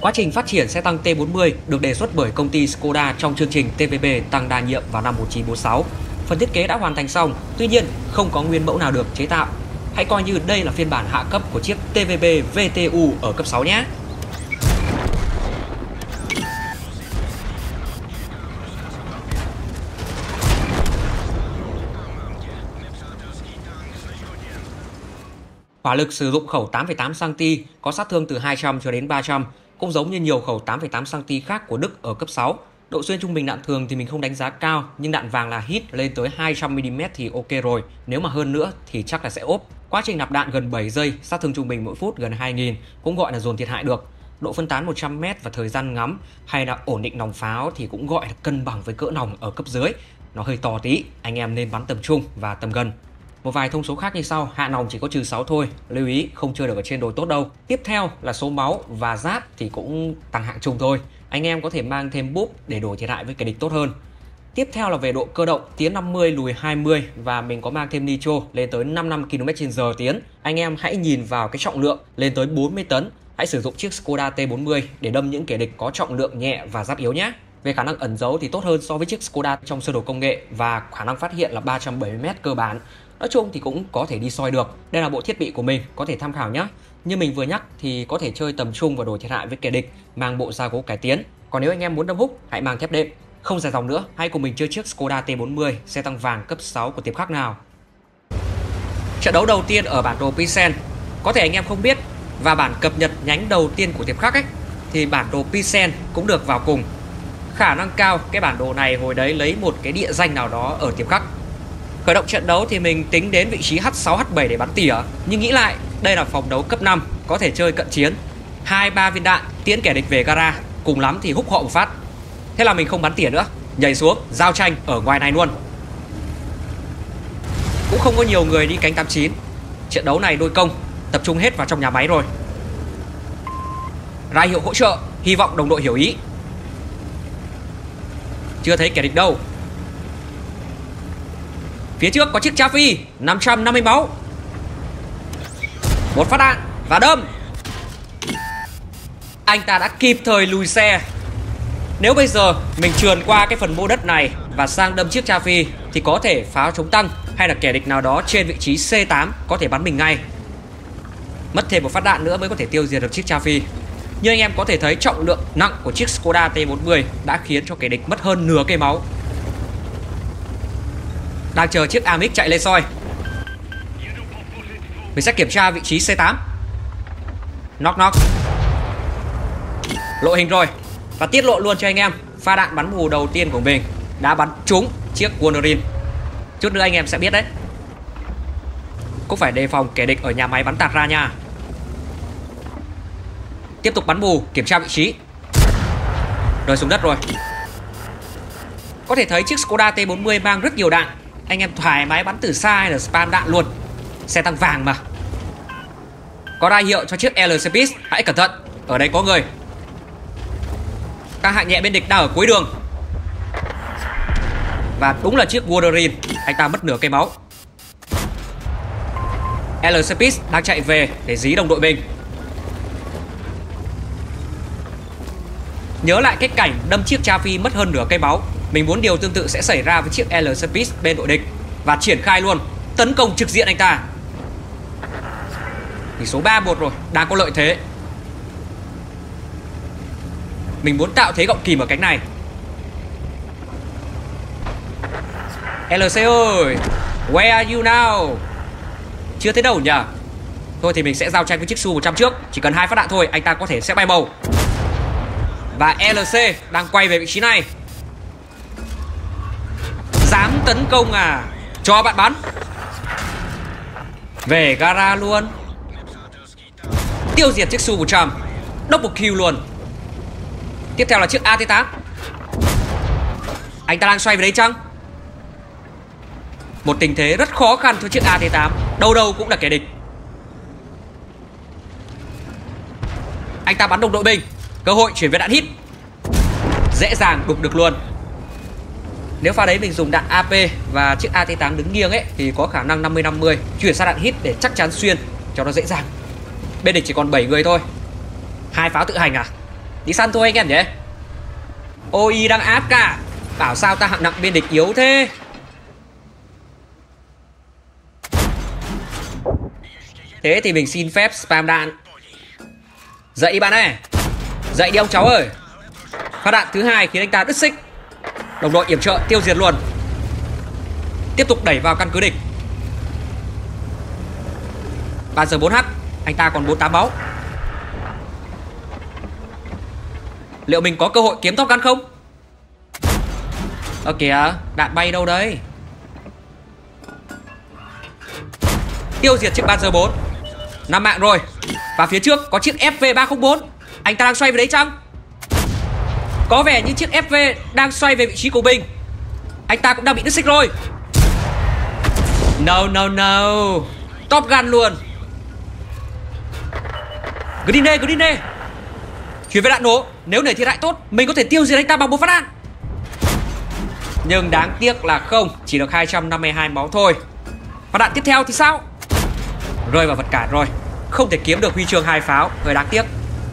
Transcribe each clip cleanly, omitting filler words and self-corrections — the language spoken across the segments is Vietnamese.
Quá trình phát triển xe tăng T40 được đề xuất bởi công ty Skoda trong chương trình TVB tăng đa nhiệm vào năm 1946. Phần thiết kế đã hoàn thành xong, tuy nhiên không có nguyên mẫu nào được chế tạo. Hãy coi như đây là phiên bản hạ cấp của chiếc TVB VTU ở cấp 6 nhé. Hỏa lực sử dụng khẩu 8,8 cm có sát thương từ 200 cho đến 300, cũng giống như nhiều khẩu 8,8 cm khác của Đức ở cấp 6. Độ xuyên trung bình đạn thường thì mình không đánh giá cao, nhưng đạn vàng là hit lên tới 200 mm thì ok rồi, nếu mà hơn nữa thì chắc là sẽ ốp. Quá trình nạp đạn gần 7 giây, sát thương trung bình mỗi phút gần 2000, cũng gọi là dồn thiệt hại được. Độ phân tán 100 m và thời gian ngắm hay là ổn định nòng pháo thì cũng gọi là cân bằng với cỡ nòng ở cấp dưới. Nó hơi to tí, anh em nên bắn tầm trung và tầm gần. Một vài thông số khác như sau, hạ nòng chỉ có -6 thôi, lưu ý không chơi được ở trên đồi tốt đâu. Tiếp theo là số máu và giáp thì cũng tăng hạng trung thôi. Anh em có thể mang thêm búp để đổi thiệt hại với kẻ địch tốt hơn. Tiếp theo là về độ cơ động, tiến 50 lùi 20 và mình có mang thêm nitro lên tới 55 km/h tiến. Anh em hãy nhìn vào cái trọng lượng lên tới 40 tấn. Hãy sử dụng chiếc Skoda T40 để đâm những kẻ địch có trọng lượng nhẹ và giáp yếu nhé. Về khả năng ẩn giấu thì tốt hơn so với chiếc Skoda trong sơ đồ công nghệ và khả năng phát hiện là 370 m cơ bản. Nói chung thì cũng có thể đi soi được. Đây là bộ thiết bị của mình, có thể tham khảo nhé. Như mình vừa nhắc thì có thể chơi tầm trung và đổi thiệt hại với kẻ địch, mang bộ gia cố cải tiến. Còn nếu anh em muốn đâm húc, hãy mang thép đệm. Không dài dòng nữa, hãy cùng mình chơi chiếc Skoda T40, xe tăng vàng cấp 6 của tiệm khắc nào. Trận đấu đầu tiên ở bản đồ Pilsen. Có thể anh em không biết, và bản cập nhật nhánh đầu tiên của tiệm khắc ấy, thì bản đồ Pilsen cũng được vào cùng. Khả năng cao cái bản đồ này hồi đấy lấy một cái địa danh nào đó ở tiệm khắc. Khởi động trận đấu thì mình tính đến vị trí H6, H7 để bắn tỉa. Nhưng nghĩ lại, đây là phòng đấu cấp 5, có thể chơi cận chiến. 2-3 viên đạn, tiễn kẻ địch về gara, cùng lắm thì húc họ một phát. Thế là mình không bắn tỉa nữa, nhảy xuống, giao tranh ở ngoài này luôn. Cũng không có nhiều người đi cánh 89. Trận đấu này đôi công, tập trung hết vào trong nhà máy rồi. Ra hiệu hỗ trợ, hy vọng đồng đội hiểu ý. Chưa thấy kẻ địch đâu. Phía trước có chiếc Chaffee 550 máu. Một phát đạn và đâm. Anh ta đã kịp thời lùi xe. Nếu bây giờ mình trườn qua cái phần mô đất này và sang đâm chiếc Chaffee thì có thể pháo chống tăng hay là kẻ địch nào đó trên vị trí C8 có thể bắn mình ngay. Mất thêm một phát đạn nữa mới có thể tiêu diệt được chiếc Chaffee. Nhưng anh em có thể thấy trọng lượng nặng của chiếc Skoda T40 đã khiến cho kẻ địch mất hơn nửa cây máu. Đang chờ chiếc Amix chạy lên soi. Mình sẽ kiểm tra vị trí C8. Knock knock. Lộ hình rồi. Và tiết lộ luôn cho anh em, pha đạn bắn mù đầu tiên của mình đã bắn trúng chiếc Wolverine. Chút nữa anh em sẽ biết đấy. Cũng phải đề phòng kẻ địch ở nhà máy bắn tạt ra nha. Tiếp tục bắn mù, kiểm tra vị trí. Rơi xuống đất rồi. Có thể thấy chiếc Skoda T40 mang rất nhiều đạn. Anh em thoải mái bắn từ xa hay là spam đạn luôn. Xe tăng vàng mà. Có ra hiệu cho chiếc LCPS, hãy cẩn thận, ở đây có người. Các hạng nhẹ bên địch đang ở cuối đường. Và đúng là chiếc Wolverine, anh ta mất nửa cây máu. LCPS đang chạy về để dí đồng đội mình. Nhớ lại cái cảnh đâm chiếc Chaffee mất hơn nửa cây máu. Mình muốn điều tương tự sẽ xảy ra với chiếc LCPS bên đội địch. Và triển khai luôn, tấn công trực diện anh ta. Tỷ số 3-1 rồi, đang có lợi thế. Mình muốn tạo thế gọng kìm ở cánh này. LC ơi, where are you now? Chưa thấy đâu nhỉ? Thôi thì mình sẽ giao tranh với chiếc Su-100 trước. Chỉ cần 2 phát đạn thôi, anh ta có thể sẽ bay màu. Và LC đang quay về vị trí này. Dám tấn công à? Cho bạn bắn. Về gara luôn. Tiêu diệt chiếc Su-100. Double kill luôn. Tiếp theo là chiếc AT8. Anh ta đang xoay về đấy chăng? Một tình thế rất khó khăn cho chiếc AT8. Đâu đâu cũng là kẻ địch. Anh ta bắn đồng đội mình. Cơ hội chuyển về đạn hit. Dễ dàng đục được luôn. Nếu pha đấy mình dùng đạn AP và chiếc AT8 đứng nghiêng ấy thì có khả năng 50-50 chuyển sang đạn hit để chắc chắn xuyên cho nó dễ dàng. Bên địch chỉ còn 7 người thôi. 2 pháo tự hành à? Đi săn thôi anh em nhỉ. OI đang áp cả. Bảo sao ta hạng nặng bên địch yếu thế. Thế thì mình xin phép spam đạn. Dậy đi bạn ơi. Dậy đi ông cháu ơi. Phát đạn thứ hai khiến anh ta đứt xích. Đồng đội yểm trợ tiêu diệt luôn. Tiếp tục đẩy vào căn cứ địch. 3 giờ 4h. Anh ta còn 48 máu. Liệu mình có cơ hội kiếm Top Gun không? Ơ kìa, đạn bay đâu đấy? Tiêu diệt chiếc 3 giờ 4. 5 mạng rồi. Và phía trước có chiếc FV304. Anh ta đang xoay về đấy chăng? Có vẻ như chiếc FV đang xoay về vị trí của mình. Anh ta cũng đang bị đứt xích rồi. No no no. Top Gun luôn. Grenade. Chuyển về đạn nổ. Nếu nảy thiệt hại tốt, mình có thể tiêu diệt anh ta bằng một phát đạn. Nhưng đáng tiếc là không. Chỉ được 252 máu thôi. Phát đạn tiếp theo thì sao? Rơi vào vật cản rồi. Không thể kiếm được huy chương 2 pháo. Hơi đáng tiếc.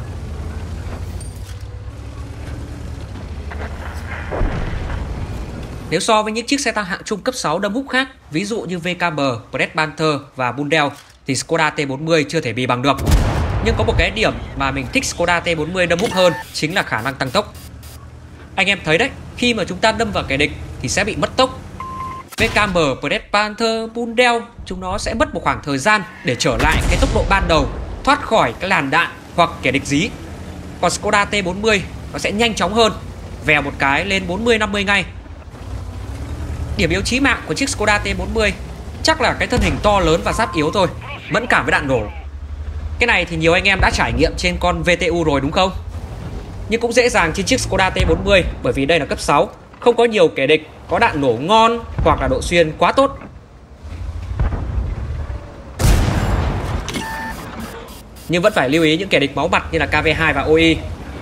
Nếu so với những chiếc xe tăng hạng trung cấp 6 đâm húc khác, ví dụ như VKB, Red Panther và Bundel, thì Skoda T40 chưa thể bì bằng được. Nhưng có một cái điểm mà mình thích Skoda T40 đâm húc hơn, chính là khả năng tăng tốc. Anh em thấy đấy, khi mà chúng ta đâm vào kẻ địch thì sẽ bị mất tốc. VKM, Red Panther, Bundel, chúng nó sẽ mất một khoảng thời gian để trở lại cái tốc độ ban đầu, thoát khỏi cái làn đạn hoặc kẻ địch dí. Còn Skoda T40 nó sẽ nhanh chóng hơn, vèo một cái lên 40-50 ngay. Điểm yếu chí mạng của chiếc Skoda T40 chắc là cái thân hình to lớn và giáp yếu thôi, mẫn cảm với đạn nổ. Cái này thì nhiều anh em đã trải nghiệm trên con VTU rồi đúng không? Nhưng cũng dễ dàng trên chiếc Skoda T40, bởi vì đây là cấp 6, không có nhiều kẻ địch có đạn nổ ngon hoặc là độ xuyên quá tốt. Nhưng vẫn phải lưu ý những kẻ địch máu mặt như là KV2 và OI.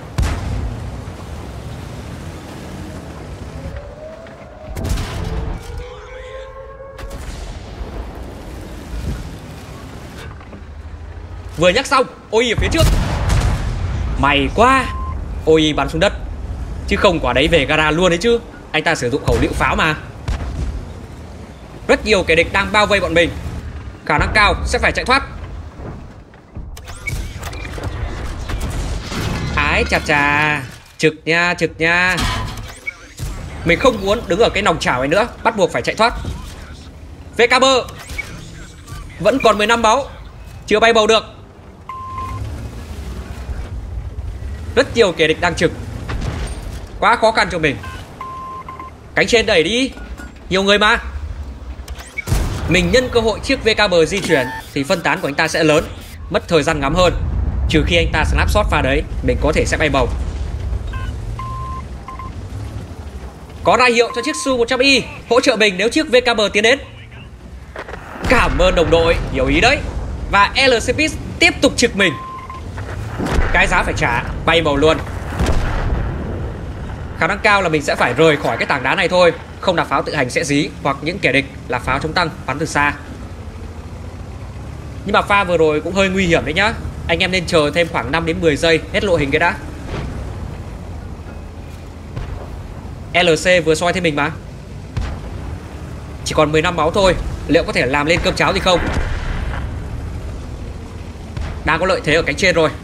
Vừa nhắc xong, OI ở phía trước. May quá, OI bắn xuống đất. Chứ không quả đấy về gara luôn đấy chứ. Anh ta sử dụng khẩu lựu pháo mà. Rất nhiều kẻ địch đang bao vây bọn mình. Khả năng cao sẽ phải chạy thoát. Ái chà chà. Trực nha. Mình không muốn đứng ở cái nòng chảo này nữa, bắt buộc phải chạy thoát. VKB vẫn còn 15 máu, chưa bay bầu được. Rất nhiều kẻ địch đang trực. Quá khó khăn cho mình. Cánh trên đẩy đi, nhiều người mà. Mình nhân cơ hội chiếc VKB di chuyển thì phân tán của anh ta sẽ lớn, mất thời gian ngắm hơn. Trừ khi anh ta snapshot pha đấy, mình có thể sẽ bay bầu. Có ra hiệu cho chiếc Su-100i hỗ trợ mình nếu chiếc VKB tiến đến. Cảm ơn đồng đội, hiểu ý đấy. Và LCPS tiếp tục trực mình. Cái giá phải trả, bay bầu luôn. Khả năng cao là mình sẽ phải rời khỏi cái tảng đá này thôi. Không là pháo tự hành sẽ dí, hoặc những kẻ địch là pháo chống tăng bắn từ xa. Nhưng mà pha vừa rồi cũng hơi nguy hiểm đấy nhá. Anh em nên chờ thêm khoảng 5 đến 10 giây hết lộ hình cái đã. LC vừa soi thêm mình mà. Chỉ còn 15 máu thôi, liệu có thể làm lên cơm cháo gì không? Đang có lợi thế ở cánh trên rồi.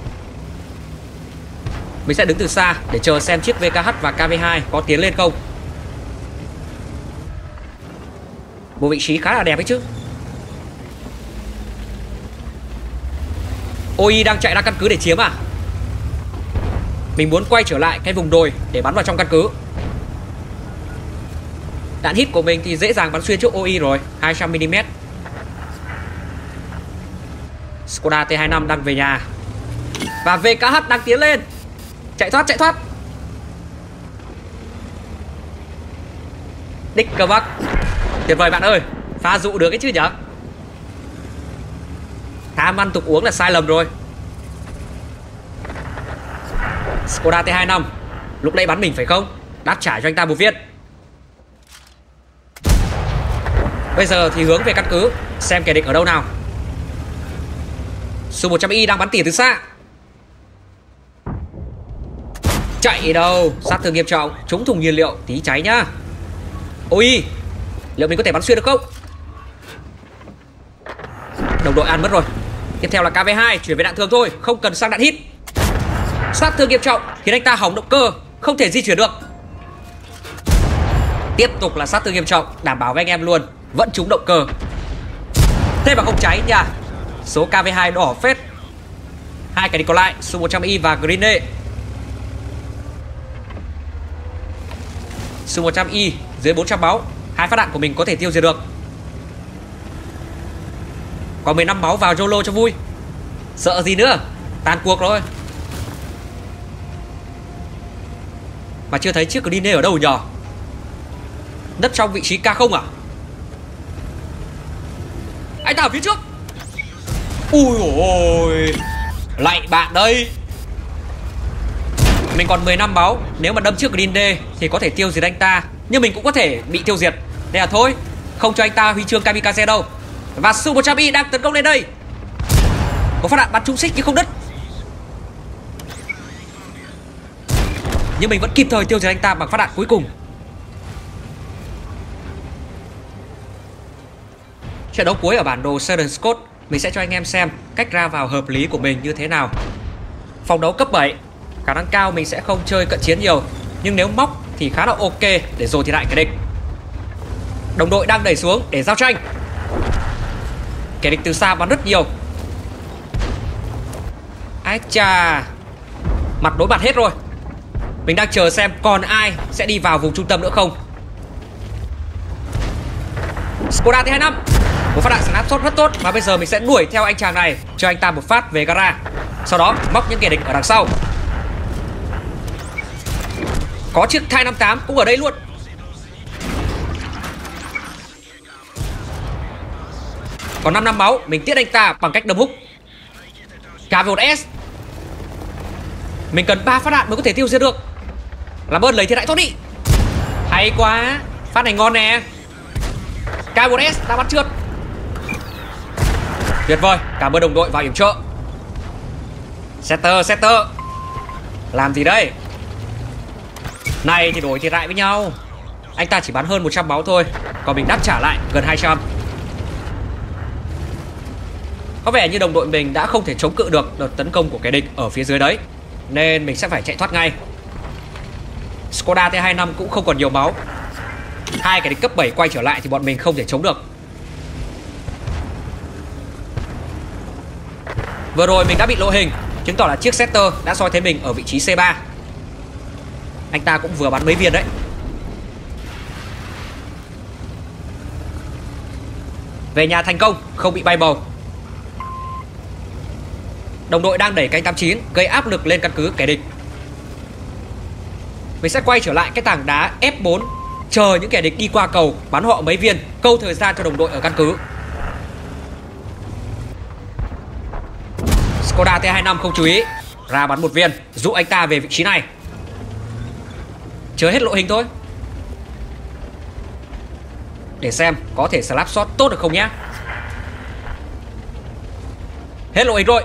Mình sẽ đứng từ xa để chờ xem chiếc VKH và KV2 có tiến lên không. Một vị trí khá là đẹp ấy chứ. OI đang chạy ra căn cứ để chiếm à? Mình muốn quay trở lại cái vùng đồi để bắn vào trong căn cứ. Đạn hit của mình thì dễ dàng bắn xuyên trước OI rồi, 200mm. Skoda T25 đang về nhà. Và VKH đang tiến lên. Chạy thoát. Đích cơ bắc. Tuyệt vời bạn ơi. Pha dụ được cái chứ nhở. Tham ăn tục uống là sai lầm rồi. Skoda T25 lúc nãy bắn mình phải không? Đáp trả cho anh ta một viên. Bây giờ thì hướng về căn cứ, xem kẻ địch ở đâu nào. Su-100i đang bắn tỉa từ xa. Chạy đâu, sát thương nghiêm trọng, trúng thùng nhiên liệu, tí cháy nhá. Ôi, liệu mình có thể bắn xuyên được không? Đồng đội ăn mất rồi. Tiếp theo là KV2, chuyển về đạn thường thôi, không cần sang đạn hít. Sát thương nghiêm trọng khiến anh ta hỏng động cơ, không thể di chuyển được. Tiếp tục là sát thương nghiêm trọng, đảm bảo với anh em luôn, vẫn trúng động cơ. Thế mà không cháy nha. Số KV2 đỏ phết. Hai kẻ địch còn lại, Su-100i và Green. Su-100i dưới 400 máu, 2 phát đạn của mình có thể tiêu diệt được. Còn 15 máu vào YOLO cho vui. Sợ gì nữa, tàn cuộc rồi. Mà chưa thấy chiếc Green ở đâu nhờ? Nấp trong vị trí K0 à? Anh ta ở phía trước. Ui ôi, lạy bạn đây. Mình còn 15 máu. Nếu mà đâm trước Green D thì có thể tiêu diệt anh ta, nhưng mình cũng có thể bị tiêu diệt. Nên là thôi, không cho anh ta huy chương kamikaze đâu. Và Su-100i đang tấn công lên đây. Có phát đạn bắn trúng xích nhưng không đứt. Nhưng mình vẫn kịp thời tiêu diệt anh ta bằng phát đạn cuối cùng. Trận đấu cuối ở bản đồ Southern Scott, mình sẽ cho anh em xem cách ra vào hợp lý của mình như thế nào. Phòng đấu cấp 7, khả năng cao mình sẽ không chơi cận chiến nhiều, nhưng nếu móc thì khá là ok để dồn thiệt hại kẻ địch. Đồng đội đang đẩy xuống để giao tranh. Kẻ địch từ xa bắn rất nhiều. Ái chà, mặt đối mặt hết rồi. Mình đang chờ xem còn ai sẽ đi vào vùng trung tâm nữa không. Skoda T25, một phát đạn snapshot rất tốt. Và bây giờ mình sẽ đuổi theo anh chàng này, cho anh ta một phát về gara, sau đó móc những kẻ địch ở đằng sau. Có chiếc Thai 58 cũng ở đây luôn. Còn 5 máu, mình tiết anh ta bằng cách đâm húc. KV1S, mình cần 3 phát đạn mới có thể tiêu diệt được. Làm ơn lấy thiệt hại tốt đi. Hay quá, phát này ngon nè. KV1S đã bắn trượt. Tuyệt vời, cảm ơn đồng đội vào yểm trợ. Setter, làm gì đây? Này thì đổi thiệt hại với nhau. Anh ta chỉ bắn hơn 100 máu thôi, còn mình đáp trả lại gần 200. Có vẻ như đồng đội mình đã không thể chống cự được đợt tấn công của kẻ địch ở phía dưới đấy, nên mình sẽ phải chạy thoát ngay. Skoda T25 cũng không còn nhiều máu. Hai kẻ địch cấp 7 quay trở lại thì bọn mình không thể chống được. Vừa rồi mình đã bị lộ hình, chứng tỏ là chiếc Setter đã soi thấy mình ở vị trí C3. Anh ta cũng vừa bắn mấy viên đấy. Về nhà thành công, không bị bay bầu. Đồng đội đang đẩy cánh 89 gây áp lực lên căn cứ kẻ địch. Mình sẽ quay trở lại cái tảng đá F4, chờ những kẻ địch đi qua cầu, bắn họ mấy viên, câu thời gian cho đồng đội ở căn cứ. Skoda T25 không chú ý, ra bắn một viên, dụ anh ta về vị trí này. Chờ hết lộ hình thôi, để xem có thể slap shot tốt được không nhé. Hết lộ hình rồi.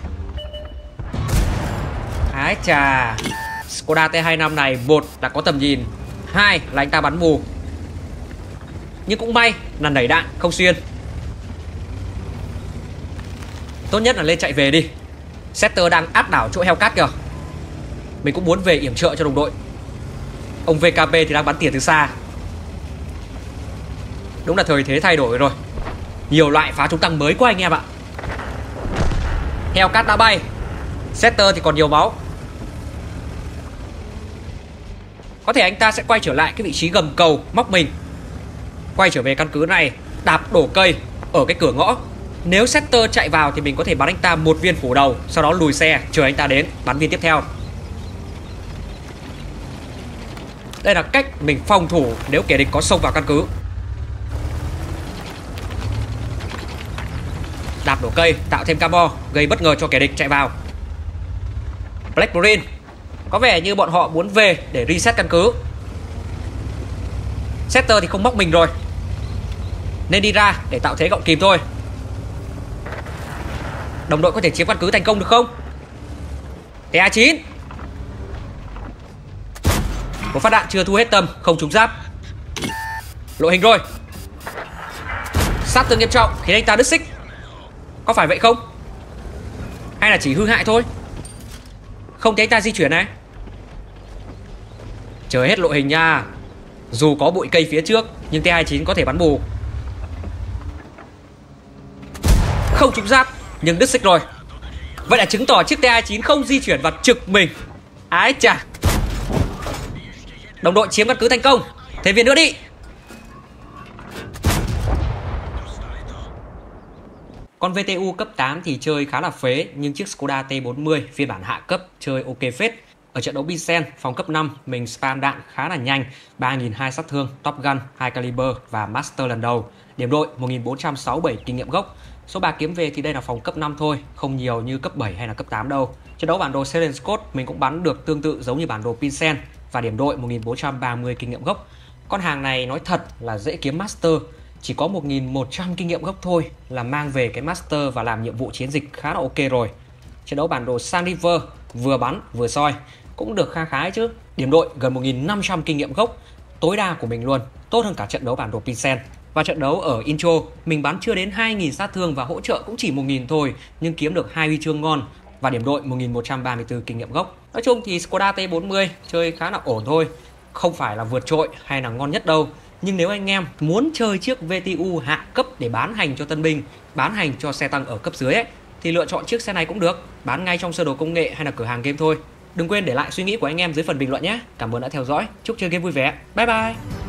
Ái chà, Skoda T25 này, một là có tầm nhìn, hai là anh ta bắn mù. Nhưng cũng may là nảy đạn không xuyên. Tốt nhất là lên chạy về đi. Setter đang áp đảo chỗ Hellcat kìa. Mình cũng muốn về yểm trợ cho đồng đội. Ông VKP thì đang bắn tỉa từ xa. Đúng là thời thế thay đổi rồi. Nhiều loại phá trúng tăng mới quá anh em ạ. Hellcat đã bay, Setter thì còn nhiều máu. Có thể anh ta sẽ quay trở lại cái vị trí gầm cầu, móc mình, quay trở về căn cứ này, đạp đổ cây ở cái cửa ngõ. Nếu Setter chạy vào thì mình có thể bắn anh ta một viên phủ đầu, sau đó lùi xe chờ anh ta đến bắn viên tiếp theo. Đây là cách mình phòng thủ nếu kẻ địch có xông vào căn cứ. Đạp đổ cây, tạo thêm camo, gây bất ngờ cho kẻ địch chạy vào. Black Marine, có vẻ như bọn họ muốn về để reset căn cứ. Setter thì không móc mình rồi, nên đi ra để tạo thế gọng kìm thôi. Đồng đội có thể chiếm căn cứ thành công được không? TA9, Một phát đạn chưa thu hết tầm, không trúng giáp. Lộ hình rồi. Sát thương nghiêm trọng khiến anh ta đứt xích. Có phải vậy không? Hay là chỉ hư hại thôi? Không thấy anh ta di chuyển này. Chờ hết lộ hình nha. Dù có bụi cây phía trước nhưng T-29 có thể bắn bù. Không trúng giáp nhưng đứt xích rồi. Vậy là chứng tỏ chiếc T-29 không di chuyển và trực mình. Ái chà. Đồng đội chiếm căn cứ thành công. Thêm viên nữa đi. Con VTU cấp 8 thì chơi khá là phế, nhưng chiếc Skoda T40 phiên bản hạ cấp chơi ok phết. Ở trận đấu Pilsen, phòng cấp 5, mình spam đạn khá là nhanh, 3.200 sát thương, Top Gun, 2 caliber và Master lần đầu. Điểm đội 1.467 kinh nghiệm gốc. Số 3 kiếm về thì đây là phòng cấp 5 thôi, không nhiều như cấp 7 hay là cấp 8 đâu. Trận đấu bản đồ Selen Scott mình cũng bắn được tương tự giống như bản đồ Pilsen và điểm đội 1.430 kinh nghiệm gốc. Con hàng này nói thật là dễ kiếm Master, chỉ có 1.100 kinh nghiệm gốc thôi là mang về cái Master và làm nhiệm vụ chiến dịch khá là ok rồi. Trận đấu bản đồ Sun River vừa bắn vừa soi cũng được kha khá chứ. Điểm đội gần 1.500 kinh nghiệm gốc, tối đa của mình luôn, tốt hơn cả trận đấu bản đồ Pilsen. Và trận đấu ở intro mình bắn chưa đến 2.000 sát thương và hỗ trợ cũng chỉ 1.000 thôi, nhưng kiếm được 2 huy chương ngon và điểm đội 1.134 kinh nghiệm gốc. Nói chung thì Skoda T40 chơi khá là ổn thôi, không phải là vượt trội hay là ngon nhất đâu. Nhưng nếu anh em muốn chơi chiếc VTU hạ cấp để bán hành cho tân binh, bán hành cho xe tăng ở cấp dưới ấy, thì lựa chọn chiếc xe này cũng được, bán ngay trong sơ đồ công nghệ hay là cửa hàng game thôi. Đừng quên để lại suy nghĩ của anh em dưới phần bình luận nhé. Cảm ơn đã theo dõi, chúc chơi game vui vẻ, bye bye.